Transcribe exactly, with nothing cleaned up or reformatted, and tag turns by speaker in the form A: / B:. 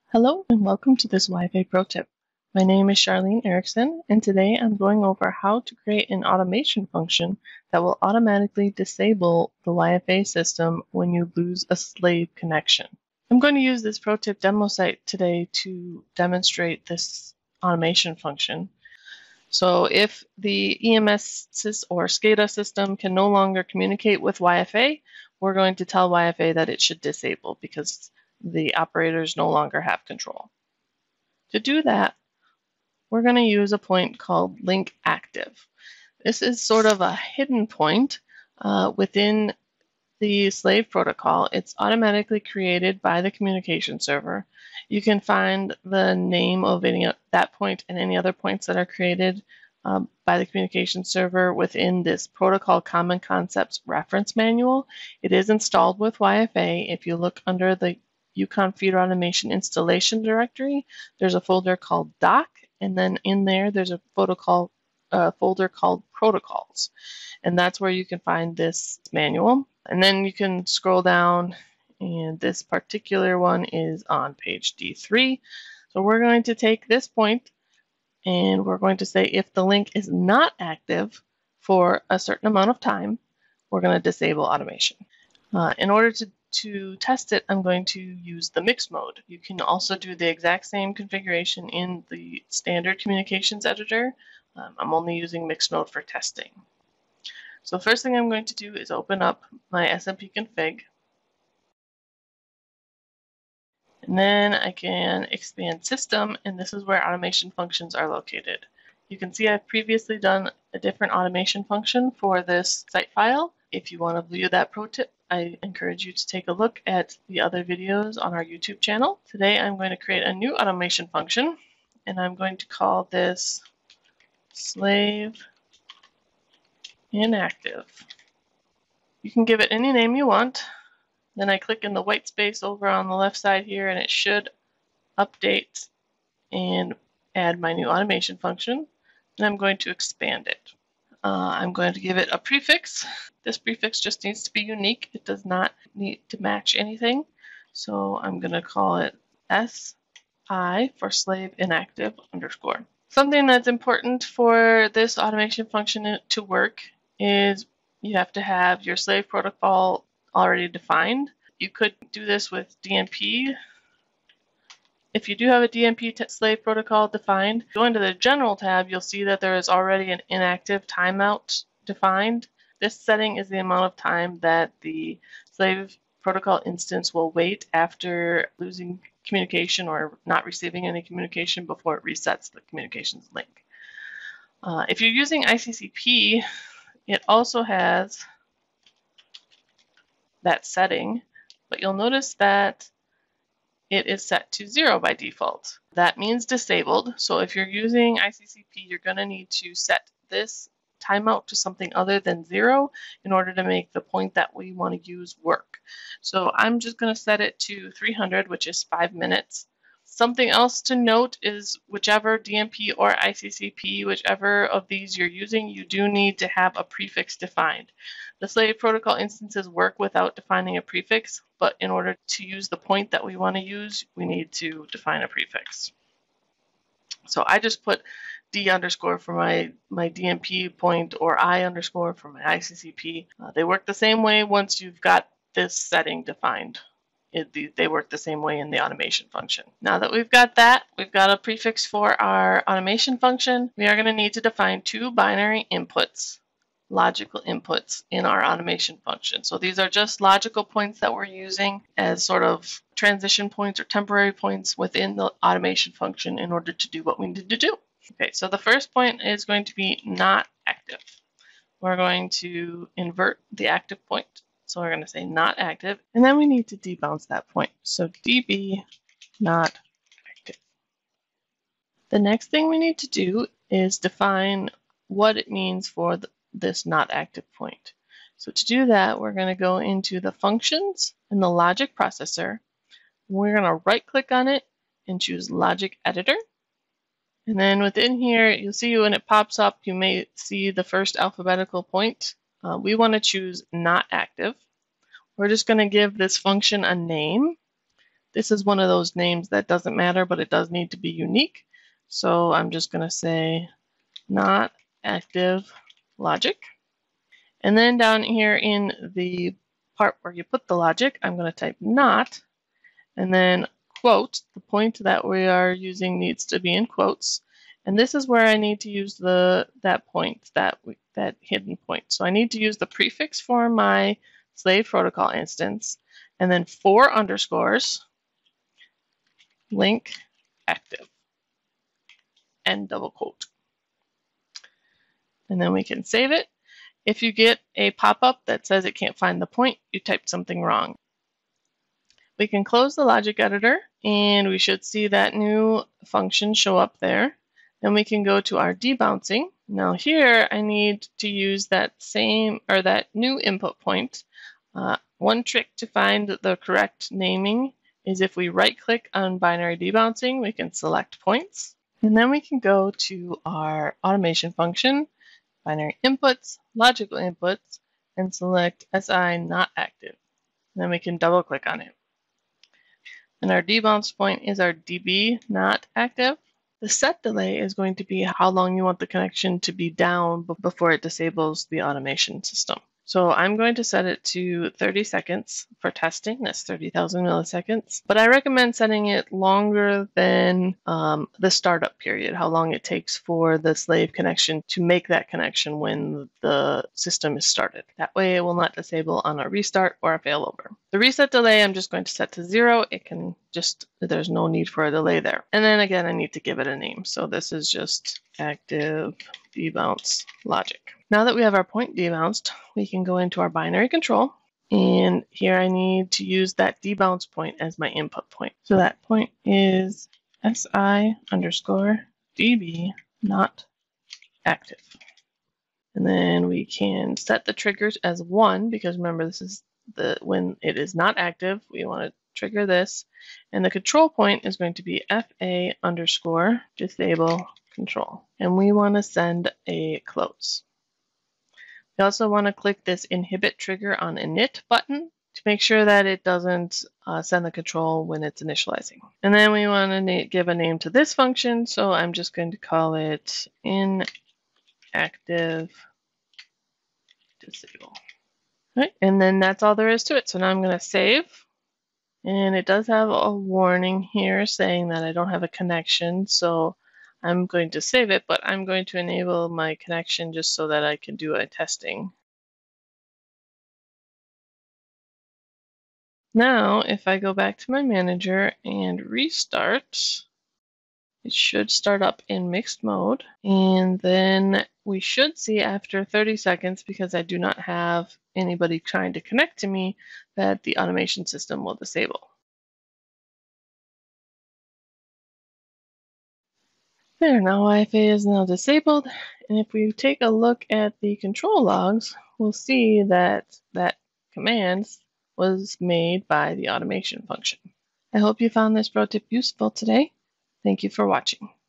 A: Hello and welcome to this Wi-Fi Pro Tip. My name is Charlene Erickson, and today I'm going over how to create an automation function that will automatically disable the Wi-Fi system when you lose a slave connection. I'm going to use this Pro Tip demo site today to demonstrate this automation function. So if the E M S or SCADA system can no longer communicate with Wi-Fi, we're going to tell Wi-Fi that it should disable because the operators no longer have control. To do that, we're going to use a point called link active. This is sort of a hidden point uh, within the slave protocol. It's automatically created by the communication server. You can find the name of any that point and any other points that are created um, by the communication server within this Protocol Common Concepts reference manual. It is installed with Wi-Fi. If you look under the Yukon Feeder Automation installation directory, there's a folder called doc, and then in there there's a protocol uh, folder called protocols, and that's where you can find this manual. And then you can scroll down, and this particular one is on page D three. So we're going to take this point and we're going to say if the link is not active for a certain amount of time, we're going to disable automation. Uh, in order to To test it, I'm going to use the mix mode. You can also do the exact same configuration in the standard communications editor. Um, I'm only using mix mode for testing. So the first thing I'm going to do is open up my S M P config. And then I can expand system, and this is where automation functions are located. You can see I've previously done a different automation function for this site file. If you want to view that pro tip, I encourage you to take a look at the other videos on our YouTube channel. Today I'm going to create a new automation function, and I'm going to call this slave inactive. You can give it any name you want. Then I click in the white space over on the left side here, and it should update and add my new automation function. And I'm going to expand it. Uh, I'm going to give it a prefix. This prefix just needs to be unique. It does not need to match anything. So I'm going to call it S I for slave inactive underscore. Something that's important for this automation function to work is you have to have your slave protocol already defined. You could do this with D M P. If you do have a D M P slave protocol defined, go into the General tab, you'll see that there is already an inactive timeout defined. This setting is the amount of time that the slave protocol instance will wait after losing communication or not receiving any communication before it resets the communications link. Uh, if you're using I C C P, it also has that setting, but you'll notice that it is set to zero by default. That means disabled. So if you're using I C C P, you're going to need to set this timeout to something other than zero in order to make the point that we want to use work. So I'm just going to set it to three hundred, which is five minutes. Something else to note is whichever D M P or I C C P, whichever of these you're using, you do need to have a prefix defined. The slave protocol instances work without defining a prefix, but in order to use the point that we want to use, we need to define a prefix. So I just put D underscore for my, my D M P point or I underscore for my I C C P. Uh, they work the same way once you've got this setting defined. It, they work the same way in the automation function. Now that we've got that, we've got a prefix for our automation function, we are going to need to define two binary inputs, logical inputs in our automation function. So these are just logical points that we're using as sort of transition points or temporary points within the automation function in order to do what we need to do. Okay, so the first point is going to be not active. We're going to invert the active point. So we're going to say not active, and then we need to debounce that point. So db not active. The next thing we need to do is define what it means for the, this not active point. So to do that, we're going to go into the functions in the logic processor. We're going to right click on it and choose logic editor. And then within here, you'll see when it pops up, you may see the first alphabetical point. Uh, we want to choose not active. We're just going to give this function a name. This is one of those names that doesn't matter, but it does need to be unique. So I'm just going to say not active logic. And then down here in the part where you put the logic, I'm going to type not, and then quote. The point that we are using needs to be in quotes. And this is where I need to use the that point, that, that hidden point. So I need to use the prefix for my slave protocol instance, and then four underscores, link active, and double quote. And then we can save it. If you get a pop-up that says it can't find the point, you typed something wrong. We can close the logic editor, and we should see that new function show up there. Then we can go to our debouncing. Now here I need to use that same or that new input point. Uh, one trick to find the correct naming is if we right-click on binary debouncing, we can select points, and then we can go to our automation function, binary inputs, logical inputs, and select S I not active. And then we can double click on it. And our debounce point is our D B not active. The set delay is going to be how long you want the connection to be down before it disables the automation system. So I'm going to set it to thirty seconds for testing. That's thirty thousand milliseconds. But I recommend setting it longer than um, the startup period, how long it takes for the slave connection to make that connection when the system is started. That way it will not disable on a restart or a failover. The reset delay I'm just going to set to zero. It can just, there's no need for a delay there. And then again, I need to give it a name. So this is just active debounce logic. Now that we have our point debounced, we can go into our binary control, and here I need to use that debounce point as my input point. So that point is S I underscore D B not active. And then we can set the triggers as one, because remember this is the when it is not active, we want to trigger this. And the control point is going to be F A underscore disable control. And we want to send a close. You also want to click this inhibit trigger on init button to make sure that it doesn't uh, send the control when it's initializing. And then we want to give a name to this function, so I'm just going to call it inactive disable. Right, and then that's all there is to it. So now I'm going to save, and it does have a warning here saying that I don't have a connection, so I'm going to save it, but I'm going to enable my connection just so that I can do a testing. Now, if I go back to my manager and restart, it should start up in mixed mode. And then we should see after thirty seconds, because I do not have anybody trying to connect to me, that the automation system will disable. There, now Wi-Fi is now disabled, and if we take a look at the control logs, we'll see that that command was made by the automation function. I hope you found this pro tip useful today. Thank you for watching.